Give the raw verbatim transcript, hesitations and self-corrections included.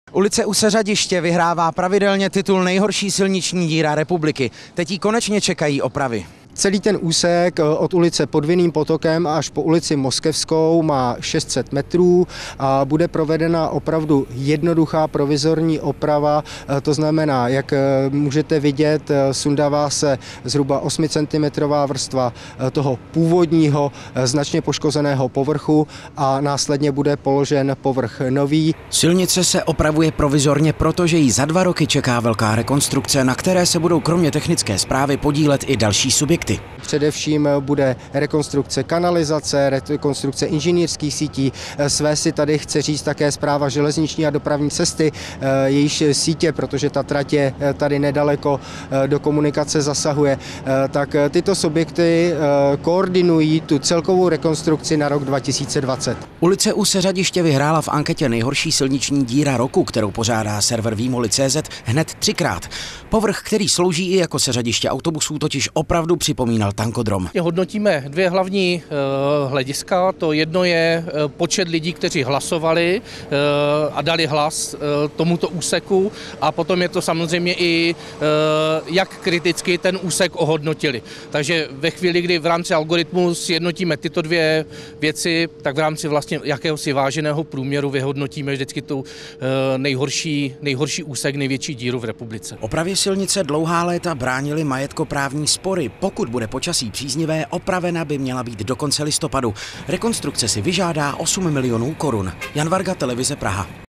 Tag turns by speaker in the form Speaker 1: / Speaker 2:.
Speaker 1: Ulice u Seřadiště vyhrává pravidelně titul nejhorší silniční díra republiky. Teď jí konečně čekají opravy.
Speaker 2: Celý ten úsek od ulice Pod Vinným potokem až po ulici Moskevskou má šest set metrů a bude provedena opravdu jednoduchá provizorní oprava. To znamená, jak můžete vidět, sundává se zhruba osmicentimetrová vrstva toho původního značně poškozeného povrchu a následně bude položen povrch nový.
Speaker 1: Silnice se opravuje provizorně, protože jí za dva roky čeká velká rekonstrukce, na které se budou kromě technické správy podílet i další subjekty.
Speaker 2: Především bude rekonstrukce kanalizace, rekonstrukce inženýrských sítí. Své si tady chce říct také Správa železniční a dopravní cesty, jejíž sítě, protože ta trať je tady nedaleko, do komunikace zasahuje. Tak tyto subjekty koordinují tu celkovou rekonstrukci na rok dva tisíce dvacet.
Speaker 1: Ulice u Seřadiště vyhrála v anketě nejhorší silniční díra roku, kterou pořádá server Výmoly tečka cé zet, hned třikrát. Povrch, který slouží i jako seřadiště autobusů, totiž opravdu připomínal tankodrom.
Speaker 3: Hodnotíme dvě hlavní uh, hlediska. To jedno je uh, počet lidí, kteří hlasovali uh, a dali hlas uh, tomuto úseku, a potom je to samozřejmě i uh, jak kriticky ten úsek ohodnotili. Takže ve chvíli, kdy v rámci algoritmu sjednotíme tyto dvě věci, tak v rámci vlastně jakéhosi váženého průměru vyhodnotíme vždycky tu uh, nejhorší, nejhorší úsek, největší díru v republice.
Speaker 1: Opravě silnice dlouhá léta bránily majetkoprávní spory. Pokud bude počasí příznivé, opravena by měla být do konce listopadu. Rekonstrukce si vyžádá osm milionů korun. Jan Varga, televize Praha.